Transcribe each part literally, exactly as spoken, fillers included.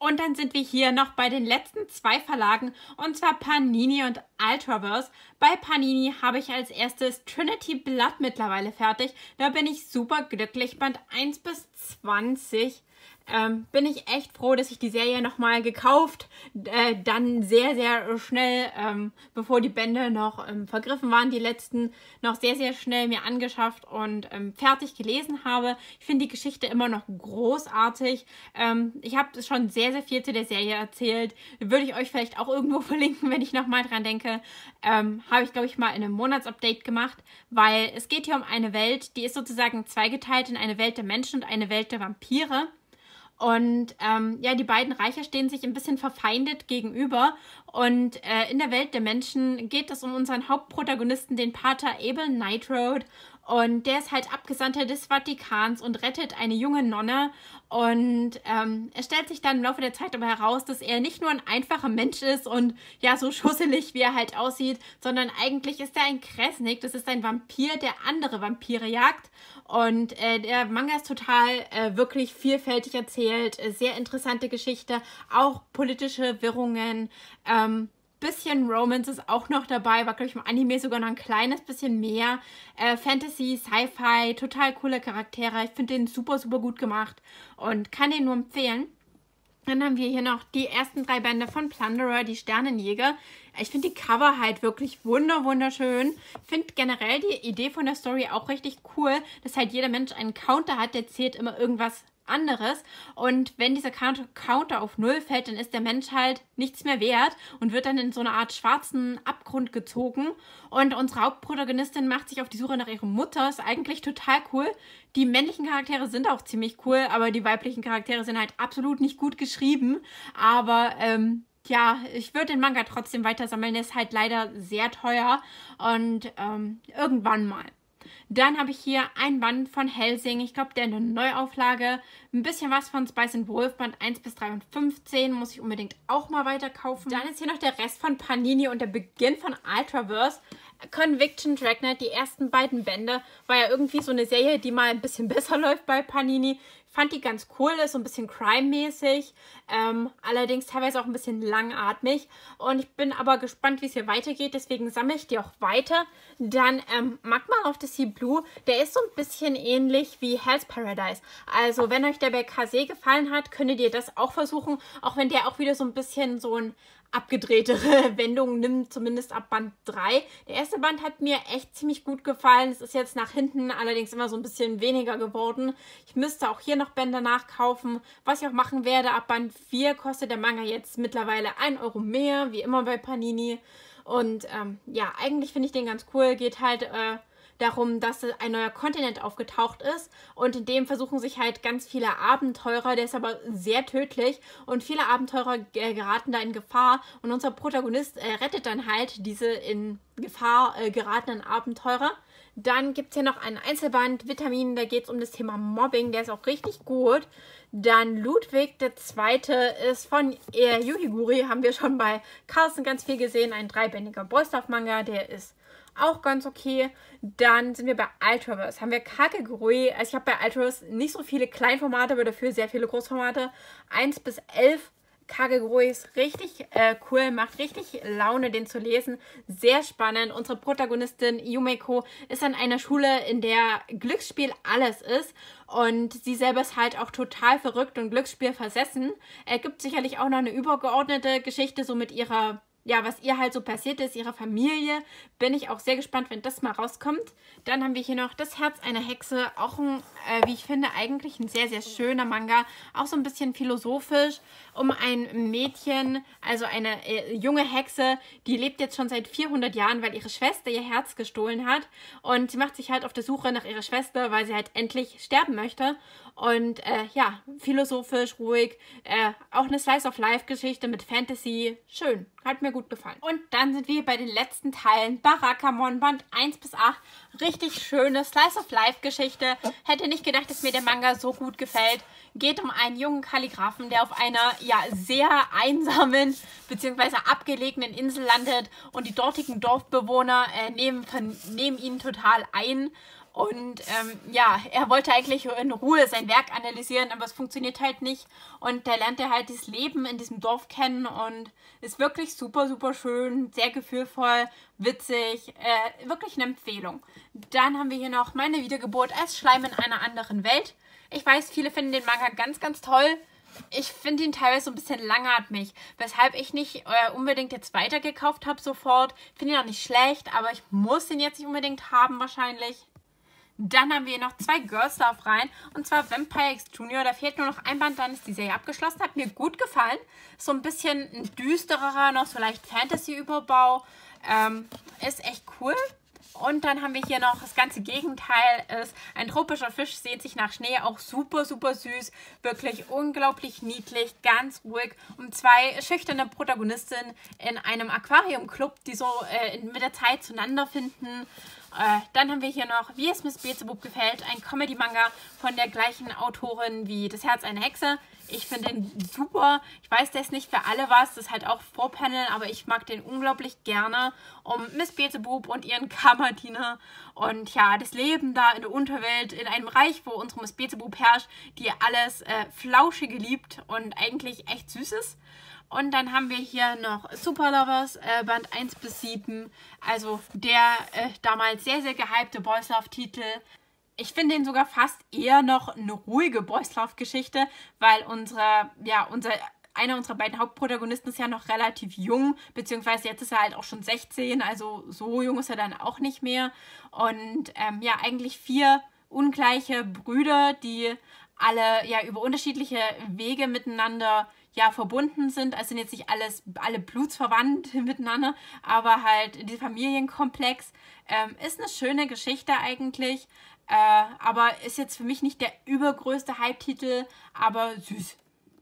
Und dann sind wir hier noch bei den letzten zwei Verlagen, und zwar Panini und Ultraverse. Bei Panini habe ich als erstes Trinity Blood mittlerweile fertig. Da bin ich super glücklich. Band eins bis zwanzig. Ähm, bin ich echt froh, dass ich die Serie nochmal gekauft, äh, dann sehr, sehr schnell, ähm, bevor die Bände noch ähm, vergriffen waren, die letzten noch sehr, sehr schnell mir angeschafft und ähm, fertig gelesen habe. Ich finde die Geschichte immer noch großartig. Ähm, ich habe schon sehr, sehr viel zu der Serie erzählt. Würde ich euch vielleicht auch irgendwo verlinken, wenn ich nochmal dran denke. Ähm, habe ich, glaube ich, mal in einem Monatsupdate gemacht, weil es geht hier um eine Welt, die ist sozusagen zweigeteilt in eine Welt der Menschen und eine Welt der Vampire. Und ähm, ja, die beiden Reiche stehen sich ein bisschen verfeindet gegenüber. Und äh, in der Welt der Menschen geht es um unseren Hauptprotagonisten, den Pater Abel Nightroad. Und der ist halt Abgesandter des Vatikans und rettet eine junge Nonne. Und ähm, es stellt sich dann im Laufe der Zeit aber heraus, dass er nicht nur ein einfacher Mensch ist und ja, so schusselig, wie er halt aussieht, sondern eigentlich ist er ein Kresnik. Das ist ein Vampir, der andere Vampire jagt. Und äh, der Manga ist total äh, wirklich vielfältig erzählt. Äh, sehr interessante Geschichte. Auch politische Wirrungen. Ähm, bisschen Romance ist auch noch dabei, war, glaube ich, im Anime sogar noch ein kleines bisschen mehr. Äh, Fantasy, Sci-Fi, total coole Charaktere. Ich finde den super, super gut gemacht und kann den nur empfehlen. Dann haben wir hier noch die ersten drei Bände von Plunderer, die Sternenjäger. Ich finde die Cover halt wirklich wunder, wunderschön. Ich finde generell die Idee von der Story auch richtig cool, dass halt jeder Mensch einen Counter hat, der zählt immer irgendwas anderes. Und wenn dieser Counter auf Null fällt, dann ist der Mensch halt nichts mehr wert und wird dann in so eine Art schwarzen Abgrund gezogen. Und unsere Hauptprotagonistin macht sich auf die Suche nach ihrer Mutter. Ist eigentlich total cool. Die männlichen Charaktere sind auch ziemlich cool, aber die weiblichen Charaktere sind halt absolut nicht gut geschrieben. Aber ähm, ja, ich würde den Manga trotzdem weiter sammeln. Der ist halt leider sehr teuer und ähm, irgendwann mal. Dann habe ich hier ein Band von Hellsing, ich glaube, der in der Neuauflage. Ein bisschen was von Spice and Wolf, Band eins bis drei und fünfzehn, muss ich unbedingt auch mal weiter kaufen. Dann ist hier noch der Rest von Panini und der Beginn von Ultraverse. Conviction Dragnet, die ersten beiden Bände, war ja irgendwie so eine Serie, die mal ein bisschen besser läuft bei Panini. Ich fand die ganz cool, ist so ein bisschen Crime-mäßig, ähm, allerdings teilweise auch ein bisschen langatmig. Und ich bin aber gespannt, wie es hier weitergeht, deswegen sammle ich die auch weiter. Dann ähm, Magma of the Sea Blue, der ist so ein bisschen ähnlich wie Hell's Paradise. Also wenn euch der bei Kase gefallen hat, könntet ihr das auch versuchen, auch wenn der auch wieder so ein bisschen so ein abgedrehtere Wendungen nimmt, zumindest ab Band drei. Der erste Band hat mir echt ziemlich gut gefallen. Es ist jetzt nach hinten allerdings immer so ein bisschen weniger geworden. Ich müsste auch hier noch Bände nachkaufen, was ich auch machen werde. Ab Band vier kostet der Manga jetzt mittlerweile ein Euro mehr, wie immer bei Panini. Und ähm, ja, eigentlich finde ich den ganz cool. Geht halt äh, darum, dass ein neuer Kontinent aufgetaucht ist und in dem versuchen sich halt ganz viele Abenteurer, der ist aber sehr tödlich und viele Abenteurer äh, geraten da in Gefahr und unser Protagonist äh, rettet dann halt diese in Gefahr äh, geratenen Abenteurer. Dann gibt es hier noch einen Einzelband, Vitamin, da geht es um das Thema Mobbing, der ist auch richtig gut. Dann Ludwig der Zweite ist von äh, Yuriguri, haben wir schon bei Carlsen ganz viel gesehen, ein dreibändiger Boys-Love-Manga, der ist auch ganz okay. Dann sind wir bei Ultraverse. Haben wir Kakegurui. Also ich habe bei Ultraverse nicht so viele Kleinformate, aber dafür sehr viele Großformate. eins bis elf. Kakegurui ist richtig äh, cool, macht richtig Laune, den zu lesen. Sehr spannend. Unsere Protagonistin Yumeko ist an einer Schule, in der Glücksspiel alles ist. Und sie selber ist halt auch total verrückt und Glücksspiel versessen. Es gibt sicherlich auch noch eine übergeordnete Geschichte, so mit ihrer, ja, was ihr halt so passiert ist, ihrer Familie. Bin ich auch sehr gespannt, wenn das mal rauskommt. Dann haben wir hier noch Das Herz einer Hexe. Auch ein, äh, wie ich finde, eigentlich ein sehr, sehr schöner Manga. Auch so ein bisschen philosophisch. Um ein Mädchen, also eine äh, junge Hexe, die lebt jetzt schon seit vierhundert Jahren, weil ihre Schwester ihr Herz gestohlen hat. Und sie macht sich halt auf der Suche nach ihrer Schwester, weil sie halt endlich sterben möchte. Und äh, ja, philosophisch, ruhig. Äh, auch eine Slice-of-Life-Geschichte mit Fantasy. Schön. Hat mir gut gefallen. Und dann sind wir bei den letzten Teilen. Barakamon, Band eins bis acht. Richtig schöne Slice-of-Life-Geschichte. Hätte nicht gedacht, dass mir der Manga so gut gefällt. Geht um einen jungen Kalligraphen, der auf einer ja sehr einsamen bzw. abgelegenen Insel landet. Und die dortigen Dorfbewohner äh, nehmen, nehmen ihn total ein. Und ähm, ja, er wollte eigentlich in Ruhe sein Werk analysieren, aber es funktioniert halt nicht. Und da lernt er halt das Leben in diesem Dorf kennen und ist wirklich super, super schön, sehr gefühlvoll, witzig, äh, wirklich eine Empfehlung. Dann haben wir hier noch Meine Wiedergeburt als Schleim in einer anderen Welt. Ich weiß, viele finden den Manga ganz, ganz toll. Ich finde ihn teilweise so ein bisschen langatmig, weshalb ich nicht äh, unbedingt jetzt weitergekauft habe sofort. Finde ihn auch nicht schlecht, aber ich muss ihn jetzt nicht unbedingt haben wahrscheinlich. Dann haben wir hier noch zwei Girls Love rein, und zwar Vampire X Junior. Da fehlt nur noch ein Band, dann ist die Serie abgeschlossen. Hat mir gut gefallen. So ein bisschen ein düstererer, noch so leicht Fantasy-Überbau. Ähm, ist echt cool. Und dann haben wir hier noch das ganze Gegenteil. Ist ein tropischer Fisch, sehnt sich nach Schnee. Auch super, super süß. Wirklich unglaublich niedlich, ganz ruhig. Und zwei schüchterne Protagonistinnen in einem Aquariumclub, die so äh, mit der Zeit zueinander finden. Äh, dann haben wir hier noch Wie es Miss Beelzebub gefällt, ein Comedy-Manga von der gleichen Autorin wie Das Herz einer Hexe. Ich finde den super. Ich weiß, der ist nicht für alle was. Das ist halt auch Vorpanel, aber ich mag den unglaublich gerne. Um Miss Beelzebub und ihren Kammerdiener. Und ja, das Leben da in der Unterwelt, in einem Reich, wo unsere Miss Beelzebub herrscht, die alles äh, Flauschige liebt und eigentlich echt süß ist. Und dann haben wir hier noch Super Lovers, äh, Band eins bis sieben. Also der äh, damals sehr, sehr gehypte Boys Love Titel. Ich finde ihn sogar fast eher noch eine ruhige Boys Love Geschichte, weil unsere, ja, unser, einer unserer beiden Hauptprotagonisten ist ja noch relativ jung, beziehungsweise jetzt ist er halt auch schon sechzehn, also so jung ist er dann auch nicht mehr. Und ähm, ja, eigentlich vier ungleiche Brüder, die alle ja über unterschiedliche Wege miteinander ja verbunden sind. Also sind jetzt nicht alles, alle blutsverwandt miteinander, aber halt die Familienkomplex. Ähm, ist eine schöne Geschichte eigentlich, äh, aber ist jetzt für mich nicht der übergrößte Hype-Titel, aber süß.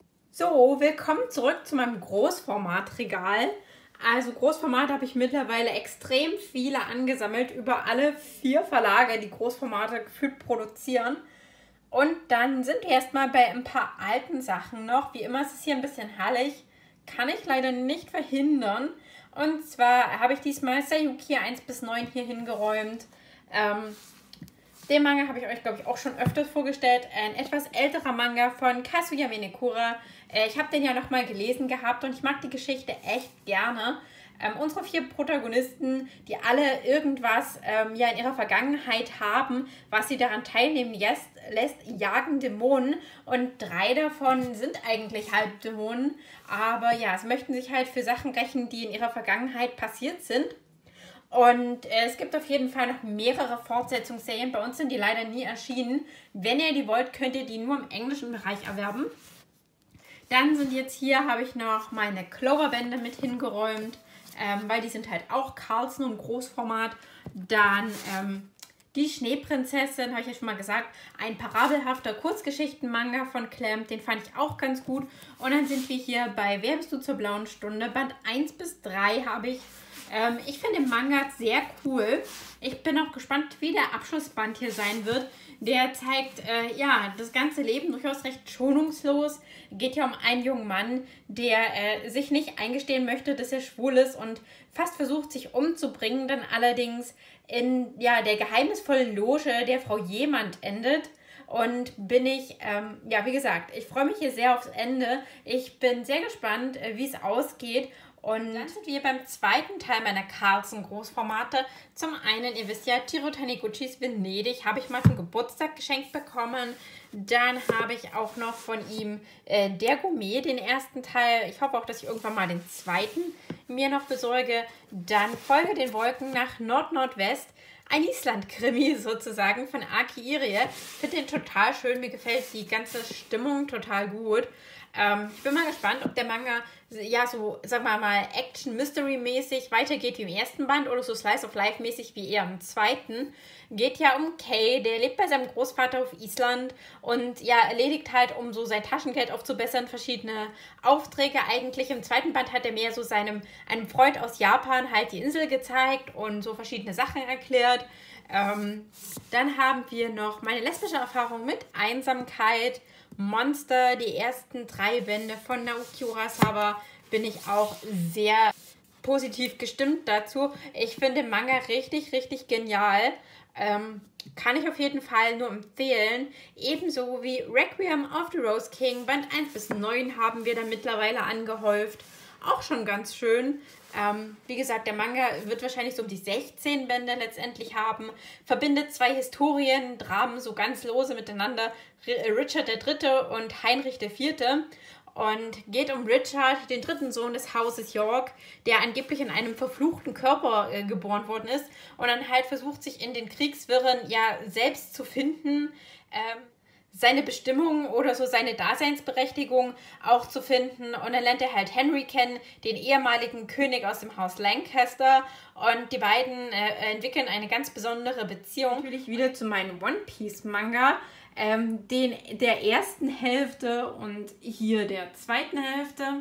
So, willkommen zurück zu meinem Großformatregal. Also Großformat habe ich mittlerweile extrem viele angesammelt über alle vier Verlage, die Großformate gefühlt produzieren. Und dann sind wir erstmal bei ein paar alten Sachen noch. Wie immer ist es hier ein bisschen hallig. Kann ich leider nicht verhindern. Und zwar habe ich diesmal Sayuki eins bis neun hier hingeräumt. Ähm, den Manga habe ich euch, glaube ich, auch schon öfters vorgestellt. Ein etwas älterer Manga von Kazuya Minekura. Äh, ich habe den ja nochmal gelesen gehabt und ich mag die Geschichte echt gerne. Ähm, unsere vier Protagonisten, die alle irgendwas ähm, ja in ihrer Vergangenheit haben, was sie daran teilnehmen lässt, lässt, jagen Dämonen, und drei davon sind eigentlich halb Dämonen, aber ja, sie möchten sich halt für Sachen rächen, die in ihrer Vergangenheit passiert sind. Und äh, es gibt auf jeden Fall noch mehrere Fortsetzungsserien. Bei uns sind die leider nie erschienen. Wenn ihr die wollt, könnt ihr die nur im englischen Bereich erwerben. Dann sind jetzt hier, habe ich noch meine Clover-Bände mit hingeräumt. Ähm, weil die sind halt auch Carlsen und Großformat. Dann ähm, die Schneeprinzessin, habe ich ja schon mal gesagt, ein parabelhafter Kurzgeschichten-Manga von Clamp, den fand ich auch ganz gut. Und dann sind wir hier bei Wer bist du zur blauen Stunde? Band eins bis drei habe ich. Ähm, ich finde den Manga sehr cool. Ich bin auch gespannt, wie der Abschlussband hier sein wird. Der zeigt, äh, ja, das ganze Leben durchaus recht schonungslos. Geht ja um einen jungen Mann, der äh, sich nicht eingestehen möchte, dass er schwul ist und fast versucht, sich umzubringen, dann allerdings in ja, der geheimnisvollen Loge der Frau Jemand endet. Und bin ich, ähm, ja, wie gesagt, ich freue mich hier sehr aufs Ende. Ich bin sehr gespannt, äh, wie es ausgeht. Und dann sind wir beim zweiten Teil meiner Carlsen-Großformate. Zum einen, ihr wisst ja, Chiro Taniguchis Venedig habe ich mal zum Geburtstag geschenkt bekommen. Dann habe ich auch noch von ihm äh, Der Gourmet, den ersten Teil. Ich hoffe auch, dass ich irgendwann mal den zweiten mir noch besorge. Dann Folge den Wolken nach Nord-Nordwest. Ein Island-Krimi sozusagen von Aki Irie. Ich finde den total schön. Mir gefällt die ganze Stimmung total gut. Ähm, ich bin mal gespannt, ob der Manga ja so, sagen wir mal, Action-Mystery-mäßig weitergeht wie im ersten Band oder so Slice-of-Life-mäßig wie eher im zweiten. Geht ja um Kay, der lebt bei seinem Großvater auf Island und ja, erledigt halt, um so sein Taschengeld aufzubessern, verschiedene Aufträge eigentlich. Im zweiten Band hat er mehr so seinem einem Freund aus Japan halt die Insel gezeigt und so verschiedene Sachen erklärt. Ähm, dann haben wir noch meine lesbische Erfahrung mit Einsamkeit, Monster, die ersten drei Bände von Naoki Urasawa, bin ich auch sehr positiv gestimmt dazu. Ich finde den Manga richtig, richtig genial. Ähm, kann ich auf jeden Fall nur empfehlen. Ebenso wie Requiem of the Rose King. Band eins bis neun haben wir da mittlerweile angehäuft. Auch schon ganz schön. Ähm, wie gesagt, der Manga wird wahrscheinlich so um die sechzehn Bände letztendlich haben. Verbindet zwei Historien, Dramen so ganz lose miteinander. Richard der Dritte und Heinrich der Vierte. Und geht um Richard, den dritten Sohn des Hauses York, der angeblich in einem verfluchten Körper äh, geboren worden ist und dann halt versucht, sich in den Kriegswirren ja selbst zu finden, ähm, seine Bestimmung oder so seine Daseinsberechtigung auch zu finden. Und dann lernt er halt Henry kennen, den ehemaligen König aus dem Haus Lancaster. Und die beiden äh, entwickeln eine ganz besondere Beziehung. Natürlich wieder zu meinem One Piece Manga. Ähm, den der ersten Hälfte und hier der zweiten Hälfte.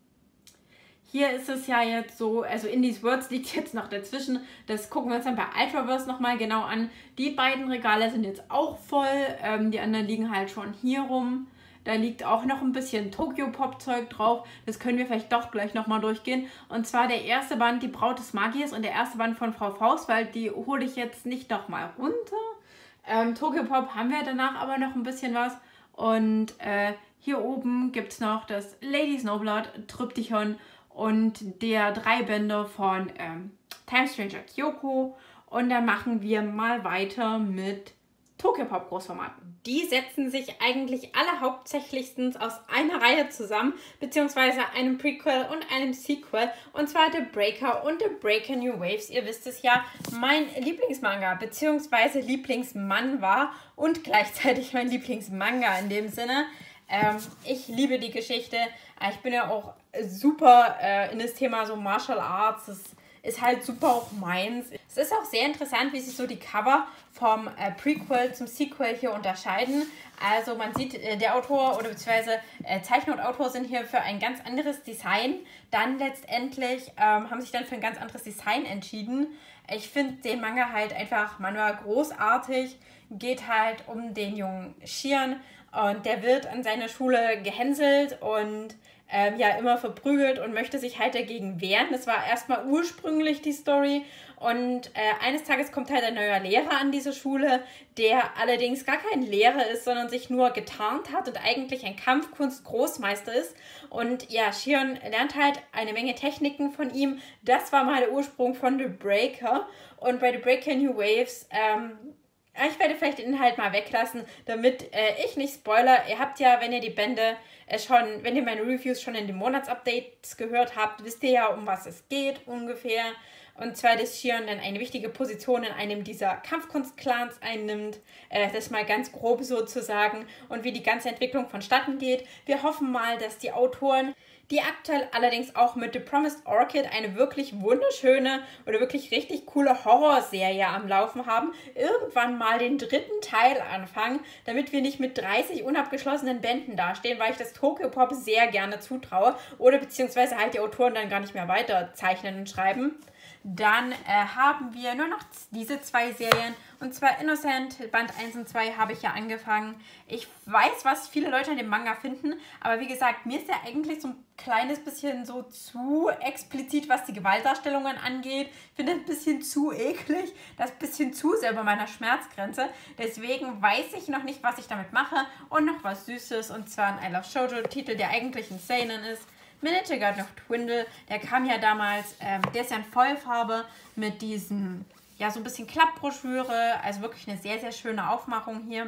Hier ist es ja jetzt so, also Indies Words liegt jetzt noch dazwischen. Das gucken wir uns dann bei Ultraverse nochmal genau an. Die beiden Regale sind jetzt auch voll. Ähm, die anderen liegen halt schon hier rum. Da liegt auch noch ein bisschen Tokyo-Pop-Zeug drauf. Das können wir vielleicht doch gleich nochmal durchgehen. Und zwar der erste Band, die Braut des Magiers, und der erste Band von Frau Faust, weil die hole ich jetzt nicht nochmal runter. Ähm, Tokyo-Pop haben wir danach aber noch ein bisschen was. Und äh, hier oben gibt es noch das Lady Snowblood, Tryptychon und der drei Bände von ähm, Time Stranger Kyoko. Und dann machen wir mal weiter mit Tokyo-Pop Großformaten. Die setzen sich eigentlich alle hauptsächlichstens aus einer Reihe zusammen, beziehungsweise einem Prequel und einem Sequel, und zwar The Breaker und The Breaker New Waves. Ihr wisst es ja, mein Lieblingsmanga, beziehungsweise Lieblingsmann war und gleichzeitig mein Lieblingsmanga in dem Sinne. Ähm, ich liebe die Geschichte. Ich bin ja auch super äh, in das Thema so Martial Arts. Das ist halt super auch meins. Es ist auch sehr interessant, wie sich so die Cover vom äh, Prequel zum Sequel hier unterscheiden. Also man sieht, äh, der Autor oder beziehungsweise äh, Zeichner und Autor sind hier für ein ganz anderes Design. Dann letztendlich ähm, haben sich dann für ein ganz anderes Design entschieden. Ich finde den Manga halt einfach, man war großartig. Geht halt um den jungen Shion und der wird an seiner Schule gehänselt und Ähm, ja immer verprügelt und möchte sich halt dagegen wehren. Das war erstmal ursprünglich die Story. Und äh, eines Tages kommt halt ein neuer Lehrer an diese Schule, der allerdings gar kein Lehrer ist, sondern sich nur getarnt hat und eigentlich ein Kampfkunst-Großmeister ist. Und ja, Shion lernt halt eine Menge Techniken von ihm. Das war mal der Ursprung von The Breaker. Und bei The Breaker New Waves, ähm, ich werde vielleicht den Inhalt mal weglassen, damit äh, ich nicht spoiler. Ihr habt ja, wenn ihr die Bände äh, schon, wenn ihr meine Reviews schon in den Monatsupdates gehört habt, wisst ihr ja, um was es geht ungefähr. Und zwar, dass Shion dann eine wichtige Position in einem dieser Kampfkunstclans einnimmt. Äh, das mal ganz grob sozusagen. Und wie die ganze Entwicklung vonstatten geht. Wir hoffen mal, dass die Autoren, die aktuell allerdings auch mit The Promised Orchid eine wirklich wunderschöne oder wirklich richtig coole Horrorserie am Laufen haben, irgendwann mal den dritten Teil anfangen, damit wir nicht mit dreißig unabgeschlossenen Bänden dastehen, weil ich das Tokyo-Pop sehr gerne zutraue oder beziehungsweise halt die Autoren dann gar nicht mehr weiter zeichnen und schreiben. Dann äh, haben wir nur noch diese zwei Serien. Und zwar Innocent, Band eins und zwei habe ich ja angefangen. Ich weiß, was viele Leute an dem Manga finden. Aber wie gesagt, mir ist der eigentlich so ein kleines bisschen so zu explizit, was die Gewaltdarstellungen angeht. Ich finde das ein bisschen zu eklig. Das ist ein bisschen zu sehr über meiner Schmerzgrenze. Deswegen weiß ich noch nicht, was ich damit mache. Und noch was Süßes. Und zwar ein I Love Shoujo-Titel, der eigentlich ein Seinen ist. Miniature Guide of Twindle, der kam ja damals, ähm, der ist ja in Vollfarbe mit diesem, ja, so ein bisschen Klappbroschüre, also wirklich eine sehr, sehr schöne Aufmachung hier.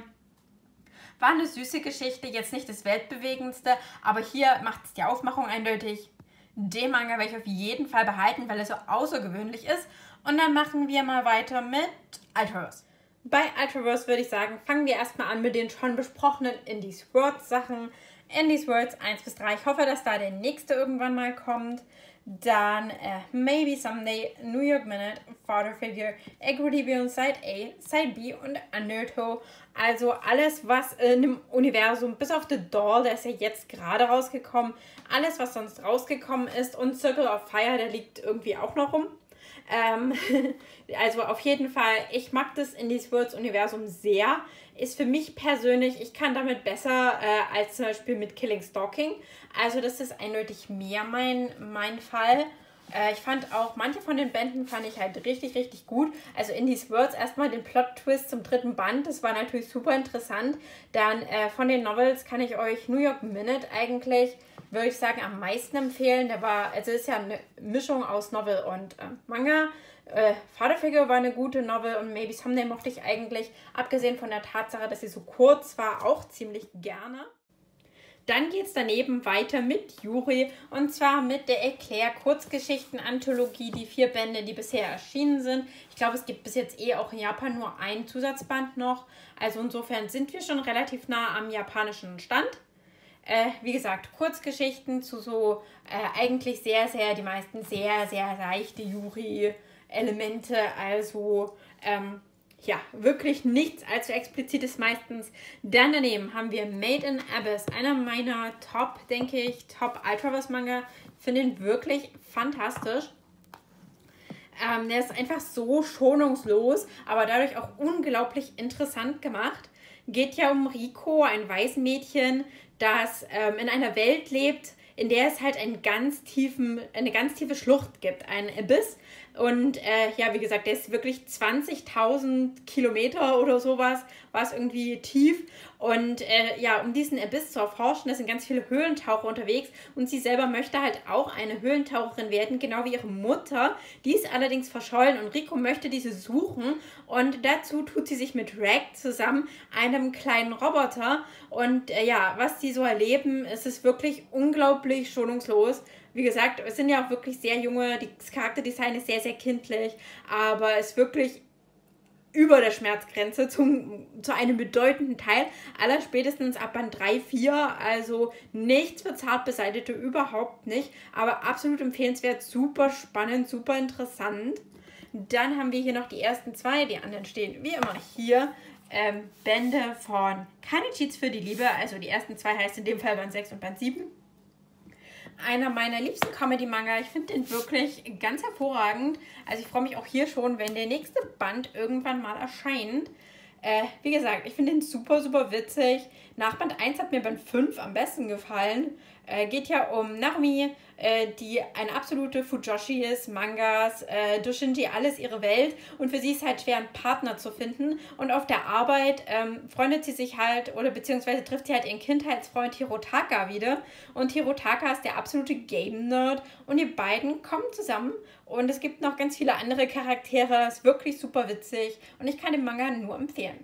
War eine süße Geschichte, jetzt nicht das weltbewegendste, aber hier macht es die Aufmachung eindeutig. Den Manga werde ich auf jeden Fall behalten, weil er so außergewöhnlich ist. Und dann machen wir mal weiter mit Ultraverse. Bei Ultraverse würde ich sagen, fangen wir erstmal an mit den schon besprochenen Indies Words Sachen. Indies Words eins bis drei. Ich hoffe, dass da der nächste irgendwann mal kommt. Dann äh, Maybe Someday, New York Minute, Father Figure, Equity Beyond Side A, Side B und Undertow. Also alles, was in dem Universum, bis auf The Doll, der ist ja jetzt gerade rausgekommen, alles, was sonst rausgekommen ist, und Circle of Fire, der liegt irgendwie auch noch rum. Ähm, also auf jeden Fall, ich mag das Indies Words Universum sehr. Ist für mich persönlich, ich kann damit besser äh, als zum Beispiel mit Killing Stalking. Also das ist eindeutig mehr mein, mein Fall. Äh, ich fand auch, manche von den Bänden fand ich halt richtig, richtig gut. Also in These Words erstmal den Plot-Twist zum dritten Band, das war natürlich super interessant. Dann äh, von den Novels kann ich euch New York Minute eigentlich, würde ich sagen, am meisten empfehlen. Der war, also ist ja eine Mischung aus Novel und äh, Manga. Äh, Fatherfigure war eine gute Novel und Maybe Someday mochte ich eigentlich, abgesehen von der Tatsache, dass sie so kurz war, auch ziemlich gerne. Dann geht es daneben weiter mit Yuri und zwar mit der Eclair-Kurzgeschichten-Anthologie, die vier Bände, die bisher erschienen sind. Ich glaube, es gibt bis jetzt eh auch in Japan nur ein Zusatzband noch. Also insofern sind wir schon relativ nah am japanischen Stand. Äh, wie gesagt, Kurzgeschichten zu so äh, eigentlich sehr, sehr, die meisten sehr, sehr leichte Yuri-Elemente. Also ähm, ja, wirklich nichts allzu explizites meistens. Dann daneben haben wir Made in Abyss, einer meiner Top, denke ich, Top Ultraverse-Manga. Finde ihn wirklich fantastisch. Ähm, der ist einfach so schonungslos, aber dadurch auch unglaublich interessant gemacht. Geht ja um Riko, ein Waisenmädchen, das ähm, in einer Welt lebt, in der es halt einen ganz tiefen, eine ganz tiefe Schlucht gibt, einen Abyss. Und äh, ja, wie gesagt, der ist wirklich zwanzigtausend Kilometer oder sowas, war es irgendwie tief. Und äh, ja, um diesen Abyss zu erforschen, da sind ganz viele Höhlentaucher unterwegs. Und sie selber möchte halt auch eine Höhlentaucherin werden, genau wie ihre Mutter. Die ist allerdings verschollen und Riko möchte diese suchen. Und dazu tut sie sich mit Rag zusammen, einem kleinen Roboter. Und äh, ja, was sie so erleben, es ist wirklich unglaublich schonungslos. Wie gesagt, es sind ja auch wirklich sehr junge, das Charakterdesign ist sehr, sehr kindlich, aber es ist wirklich über der Schmerzgrenze zum, zu einem bedeutenden Teil, aller spätestens ab Band drei, vier, also nichts für Zartbeseitete, überhaupt nicht, aber absolut empfehlenswert, super spannend, super interessant. Dann haben wir hier noch die ersten zwei, die anderen stehen wie immer hier. Ähm, Bände von Keine Cheats für die Liebe, also die ersten zwei heißt in dem Fall Band sechs und Band sieben. Einer meiner liebsten Comedy-Manga. Ich finde den wirklich ganz hervorragend. Also ich freue mich auch hier schon, wenn der nächste Band irgendwann mal erscheint. Äh, wie gesagt, ich finde den super, super witzig. Nach Band eins hat mir Band fünf am besten gefallen. Äh, geht ja um Narumi, äh, die eine absolute Fujoshi ist, Mangas, äh, Doshinji, alles ihre Welt. Und für sie ist halt schwer, einen Partner zu finden. Und auf der Arbeit ähm, freundet sie sich halt, oder beziehungsweise trifft sie halt ihren Kindheitsfreund Hirotaka wieder. Und Hirotaka ist der absolute Game-Nerd. Und die beiden kommen zusammen. Und es gibt noch ganz viele andere Charaktere. Ist wirklich super witzig. Und ich kann den Manga nur empfehlen.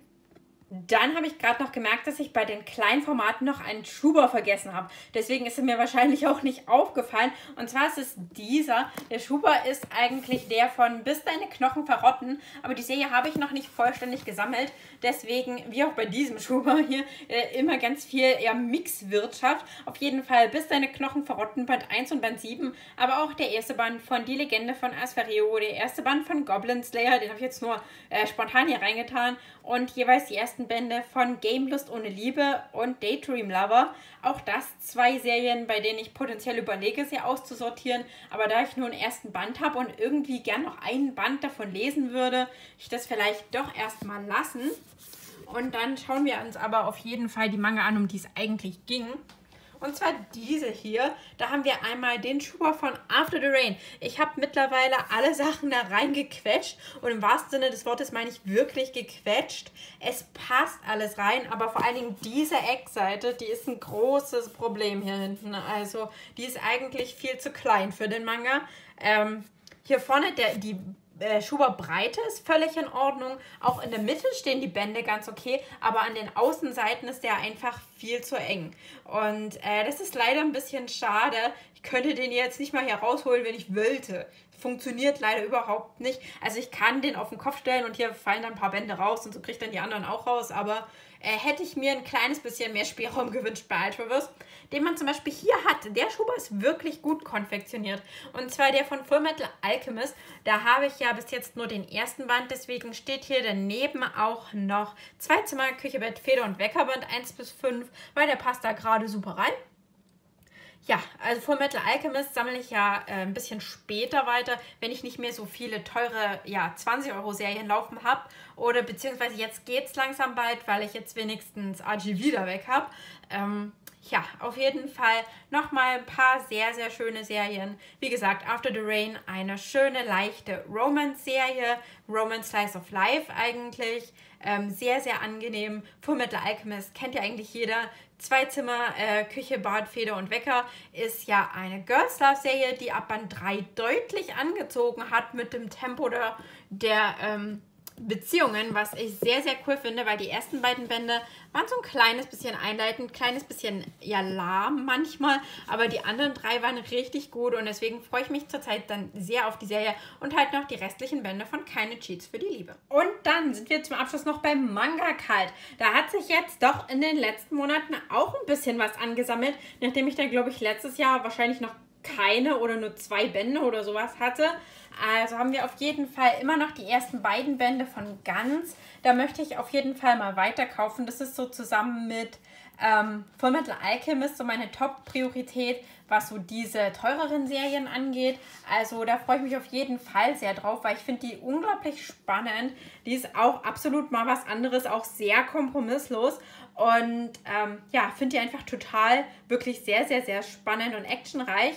Dann habe ich gerade noch gemerkt, dass ich bei den kleinen Formaten noch einen Schuber vergessen habe. Deswegen ist er mir wahrscheinlich auch nicht aufgefallen. Und zwar ist es dieser. Der Schuber ist eigentlich der von Bis deine Knochen verrotten. Aber die Serie habe ich noch nicht vollständig gesammelt. Deswegen, wie auch bei diesem Schuber hier, äh, immer ganz viel eher Mixwirtschaft. Auf jeden Fall Bis deine Knochen verrotten, Band eins und Band sieben. Aber auch der erste Band von Die Legende von Asfario. Der erste Band von Goblin Slayer. Den habe ich jetzt nur äh, spontan hier reingetan. Und jeweils die ersten Bände von Game Lust ohne Liebe und Daydream Lover. Auch das zwei Serien, bei denen ich potenziell überlege, sie auszusortieren. Aber da ich nur einen ersten Band habe und irgendwie gern noch einen Band davon lesen würde, ich das vielleicht doch erstmal lassen. Und dann schauen wir uns aber auf jeden Fall die Manga an, um die es eigentlich ging. Und zwar diese hier. Da haben wir einmal den Schuber von After the Rain. Ich habe mittlerweile alle Sachen da reingequetscht. Und im wahrsten Sinne des Wortes meine ich wirklich gequetscht. Es passt alles rein. Aber vor allen Dingen diese Eckseite, die ist ein großes Problem hier hinten. Also die ist eigentlich viel zu klein für den Manga. Ähm, hier vorne der, die Schuberbreite ist völlig in Ordnung. Auch in der Mitte stehen die Bände ganz okay, aber an den Außenseiten ist der einfach viel zu eng. Und äh, das ist leider ein bisschen schade. Ich könnte den jetzt nicht mal hier rausholen, wenn ich wollte. Funktioniert leider überhaupt nicht. Also ich kann den auf den Kopf stellen und hier fallen dann ein paar Bände raus und so kriege ich dann die anderen auch raus, aber äh, hätte ich mir ein kleines bisschen mehr Spielraum gewünscht bei Ultraverse, den man zum Beispiel hier hat. Der Schuber ist wirklich gut konfektioniert. Und zwar der von Fullmetal Alchemist. Da habe ich ja bis jetzt nur den ersten Band, deswegen steht hier daneben auch noch Zwei Zimmer, Küche, Bett, Feder und Wecker, Band eins bis fünf, weil der passt da gerade super rein. Ja, also Fullmetal Alchemist sammle ich ja äh, ein bisschen später weiter, wenn ich nicht mehr so viele teure ja, zwanzig Euro Serien laufen habe. Oder beziehungsweise jetzt geht es langsam bald, weil ich jetzt wenigstens R G wieder weg habe. Ähm, Ja, auf jeden Fall nochmal ein paar sehr, sehr schöne Serien. Wie gesagt, After the Rain, eine schöne, leichte Romance-Serie. Romance Slice of Life eigentlich. Ähm, sehr, sehr angenehm. Fullmetal Alchemist kennt ja eigentlich jeder. Zwei Zimmer, äh, Küche, Bad, Feder und Wecker ist ja eine Girls Love Serie, die ab Band drei deutlich angezogen hat mit dem Tempo der, der ähm, Beziehungen, was ich sehr, sehr cool finde, weil die ersten beiden Bände waren so ein kleines bisschen einleitend, kleines bisschen ja lahm manchmal, aber die anderen drei waren richtig gut und deswegen freue ich mich zurzeit dann sehr auf die Serie und halt noch die restlichen Bände von Keine Cheats für die Liebe. Und dann sind wir zum Abschluss noch beim Manga Kalt. Da hat sich jetzt doch in den letzten Monaten auch ein bisschen was angesammelt, nachdem ich da, glaube ich, letztes Jahr wahrscheinlich noch keine oder nur zwei Bände oder sowas hatte. Also haben wir auf jeden Fall immer noch die ersten beiden Bände von Ganz. Da möchte ich auf jeden Fall mal weiterkaufen. Das ist so zusammen mit ähm, Fullmetal Alchemist so meine Top-Priorität, was so diese teureren Serien angeht. Also da freue ich mich auf jeden Fall sehr drauf, weil ich finde die unglaublich spannend. Die ist auch absolut mal was anderes, auch sehr kompromisslos. Und ähm, ja, finde die einfach total, wirklich sehr, sehr, sehr spannend und actionreich.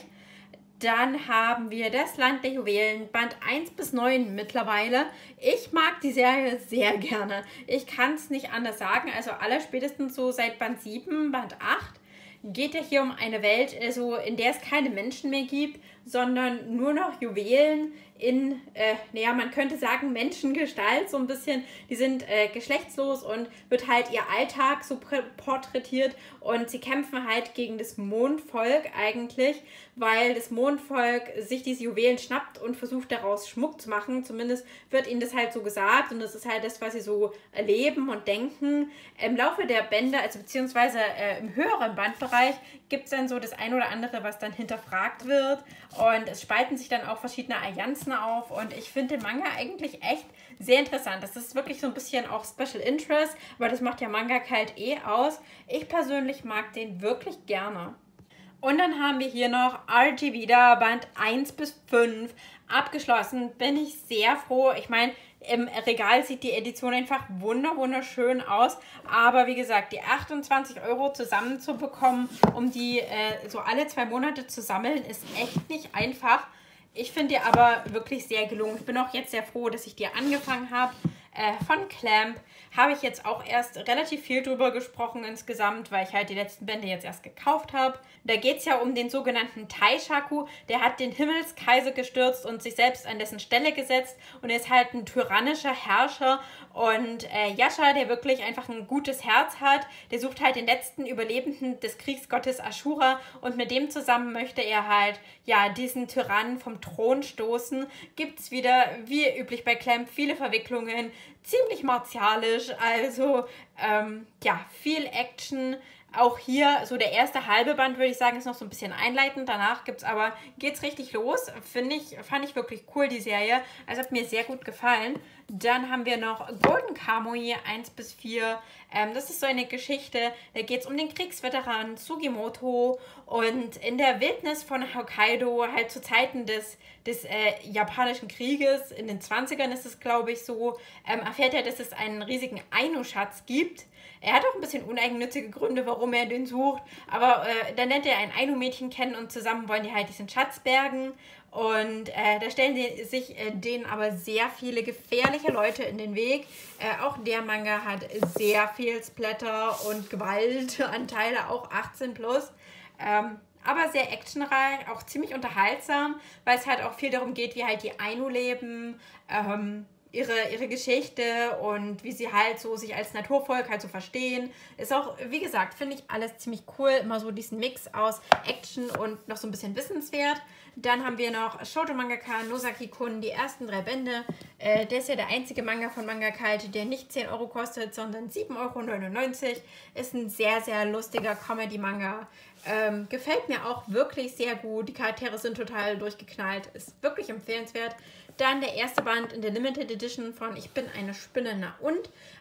Dann haben wir Das Land der Juwelen, Band eins bis neun mittlerweile. Ich mag die Serie sehr gerne. Ich kann es nicht anders sagen. Also aller spätestens so seit Band sieben, Band acht geht ja hier um eine Welt, also in der es keine Menschen mehr gibt, sondern nur noch Juwelen in, äh, naja, man könnte sagen Menschengestalt, so ein bisschen. Die sind äh, geschlechtslos und wird halt ihr Alltag so porträtiert und sie kämpfen halt gegen das Mondvolk eigentlich, weil das Mondvolk sich diese Juwelen schnappt und versucht daraus Schmuck zu machen. Zumindest wird ihnen das halt so gesagt und das ist halt das, was sie so erleben und denken. Im Laufe der Bände, also beziehungsweise äh, im höheren Bandbereich, gibt es dann so das ein oder andere, was dann hinterfragt wird und es spalten sich dann auch verschiedene Allianzen auf und ich finde den Manga eigentlich echt sehr interessant. Das ist wirklich so ein bisschen auch Special Interest, aber das macht ja Manga Kalt eh aus. Ich persönlich mag den wirklich gerne. Und dann haben wir hier noch Archie wieder, Band eins bis fünf. Abgeschlossen, bin ich sehr froh. Ich meine, im Regal sieht die Edition einfach wunder wunderschön aus. Aber wie gesagt, die achtundzwanzig Euro zusammenzubekommen, um die äh, so alle zwei Monate zu sammeln, ist echt nicht einfach. Ich finde die aber wirklich sehr gelungen. Ich bin auch jetzt sehr froh, dass ich die angefangen habe. Äh, von Clamp habe ich jetzt auch erst relativ viel drüber gesprochen insgesamt, weil ich halt die letzten Bände jetzt erst gekauft habe. Da geht es ja um den sogenannten Taishaku. Der hat den Himmelskaiser gestürzt und sich selbst an dessen Stelle gesetzt und ist halt ein tyrannischer Herrscher. Und äh, Yasha, der wirklich einfach ein gutes Herz hat, der sucht halt den letzten Überlebenden des Kriegsgottes Ashura und mit dem zusammen möchte er halt ja diesen Tyrannen vom Thron stoßen. Gibt es wieder, wie üblich bei Clamp, viele Verwicklungen, ziemlich martialisch, also ähm, ja, viel Action. Auch hier, so der erste halbe Band, würde ich sagen, ist noch so ein bisschen einleitend. Danach gibt's aber, geht's richtig los. Finde ich, fand ich wirklich cool, die Serie. Also hat mir sehr gut gefallen. Dann haben wir noch Golden Kamuy eins bis vier. Ähm, das ist so eine Geschichte, da geht es um den Kriegsveteran Sugimoto. Und in der Wildnis von Hokkaido, halt zu Zeiten des, des äh, japanischen Krieges, in den zwanzigern ist es, glaube ich, so, ähm, erfährt er, dass es einen riesigen Ainu-Schatz gibt. Er hat auch ein bisschen uneigennützige Gründe, warum er den sucht. Aber äh, dann lernt er ein Ainu-Mädchen kennen und zusammen wollen die halt diesen Schatz bergen. Und äh, da stellen die sich äh, denen aber sehr viele gefährliche Leute in den Weg. Äh, auch der Manga hat sehr viel Splatter und Gewaltanteile, auch achtzehn plus. Ähm, aber sehr actionreich, auch ziemlich unterhaltsam, weil es halt auch viel darum geht, wie halt die Ainu leben, ähm, Ihre, ihre Geschichte und wie sie halt so sich als Naturvolk halt so verstehen. Ist auch, wie gesagt, finde ich alles ziemlich cool. Immer so diesen Mix aus Action und noch so ein bisschen wissenswert. Dann haben wir noch Shoujo-Mangaka Nozaki-kun, die ersten drei Bände. Äh, der ist ja der einzige Manga von Manga Kalt, der nicht zehn Euro kostet, sondern sieben Euro neunundneunzig. Ist ein sehr, sehr lustiger Comedy-Manga. Ähm, gefällt mir auch wirklich sehr gut. Die Charaktere sind total durchgeknallt. Ist wirklich empfehlenswert. Dann der erste Band in der Limited Edition von Ich bin eine Spinne, na und?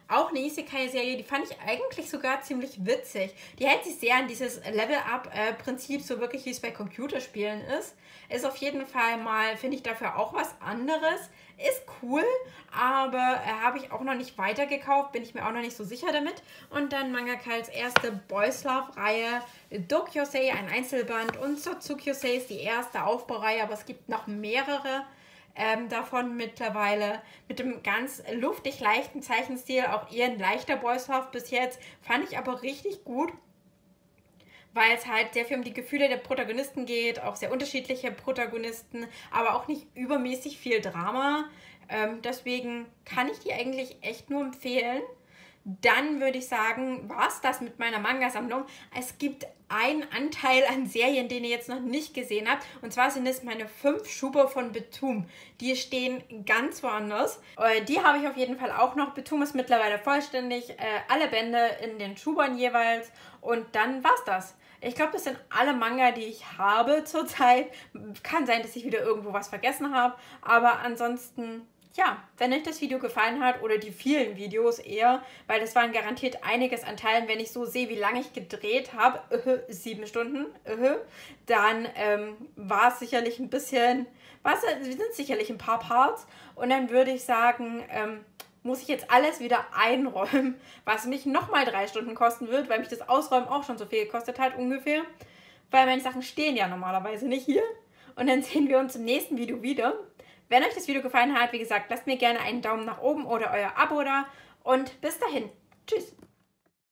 Auch eine Isekai-Serie, die fand ich eigentlich sogar ziemlich witzig. Die hält sich sehr an dieses Level-Up-Prinzip, so wirklich wie es bei Computerspielen ist. Ist auf jeden Fall mal, finde ich, dafür auch was anderes. Ist cool, aber äh, habe ich auch noch nicht weitergekauft, bin ich mir auch noch nicht so sicher damit. Und dann Mangaka als erste Boys Love-Reihe, Dokyosei, ein Einzelband und Sotsukiyosei ist die erste Aufbaureihe, aber es gibt noch mehrere ähm, davon mittlerweile. Mit dem ganz luftig leichten Zeichenstil, auch eher ein leichter Boys Love bis jetzt, fand ich aber richtig gut, weil es halt sehr viel um die Gefühle der Protagonisten geht, auch sehr unterschiedliche Protagonisten, aber auch nicht übermäßig viel Drama. Ähm, deswegen kann ich die eigentlich echt nur empfehlen. Dann würde ich sagen, war es das mit meiner Manga-Sammlung. Es gibt einen Anteil an Serien, den ihr jetzt noch nicht gesehen habt. Und zwar sind es meine fünf Schuber von Betum. Die stehen ganz woanders. Äh, die habe ich auf jeden Fall auch noch. Betum ist mittlerweile vollständig. Äh, alle Bände in den Schubern jeweils. Und dann war's das. Ich glaube, das sind alle Manga, die ich habe zurzeit. Kann sein, dass ich wieder irgendwo was vergessen habe. Aber ansonsten, ja, wenn euch das Video gefallen hat oder die vielen Videos eher, weil das waren garantiert einiges an Teilen, wenn ich so sehe, wie lange ich gedreht habe, äh, sieben Stunden, äh, dann ähm, war es sicherlich ein bisschen, was sind sicherlich ein paar Parts. Und dann würde ich sagen, ähm, muss ich jetzt alles wieder einräumen, was mich nochmal drei Stunden kosten wird, weil mich das Ausräumen auch schon so viel gekostet hat ungefähr. Weil meine Sachen stehen ja normalerweise nicht hier. Und dann sehen wir uns im nächsten Video wieder. Wenn euch das Video gefallen hat, wie gesagt, lasst mir gerne einen Daumen nach oben oder euer Abo da. Und bis dahin. Tschüss.